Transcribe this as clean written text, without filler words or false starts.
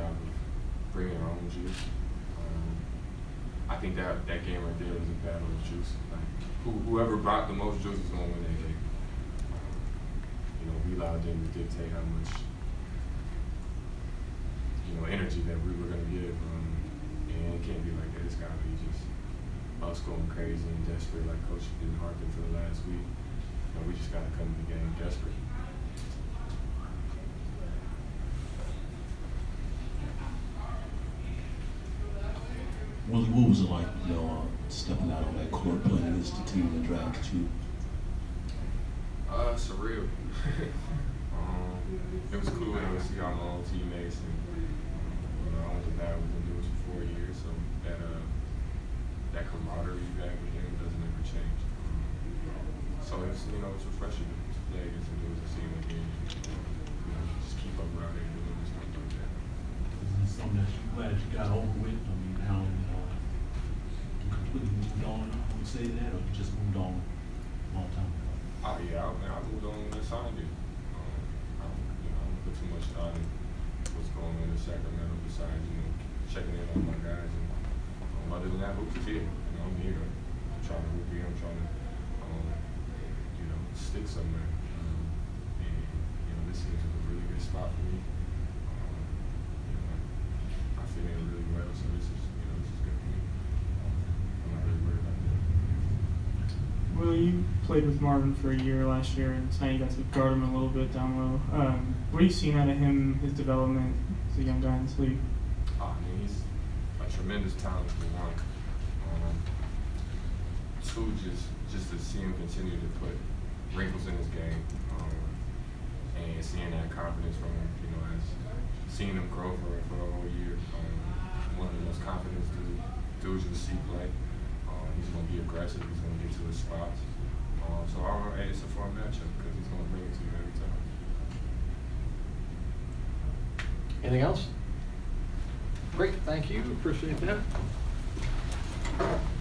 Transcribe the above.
job of bringing our own juice. I think that game right there was a battle of juice. Like, whoever brought the most juice was going to win that game. You know, we allowed them to dictate how much, you know, energy that we were going to give. And it can't be like that. It's got to be just us going crazy and desperate, like Coach has been harping for the last week. You know, we just got to come to the game desperate. Willie, what was it like, you know, stepping out on that court, playing against the team that drafted you? Surreal. It was cool to see all my old teammates, and you know, I went to bat with them dudes for 4 years, so that camaraderie you have with them doesn't ever change. So it's, you know, it's refreshing to play against them dudes and see them again, and you know, just keep up around there doing stuff like that. Is this something that you're glad you got over with? I mean, now you completely moved on, I would say that, or you just moved on a long time ago? Oh yeah, I moved on when I signed it. I don't put too much thought in what's going on in Sacramento besides, you know, checking in on my guys. And other than that, hoops is here. You know, I'm here. I'm trying to hoop here. I'm trying to, you know, stick somewhere. And you know, this seems like a really good spot for me. You know, I fit in really well, so this is, you know, this is good for me. I'm not really worried about that. Well, you played with Marvin for a year last year, and so now you got to guard him a little bit down low. What are you seeing out of him, his development as a young guy in this league? I mean, he's a tremendous talent for one. Two, just to see him continue to put wrinkles in his game, and seeing that confidence from him, you know, as seeing him grow for a whole year. One of the most confident dudes you see play. He's going to be aggressive. He's going to get to his spots. So it's a fun matchup because he's going to bring it to you every time. Anything else? Great, thank you. Appreciate that.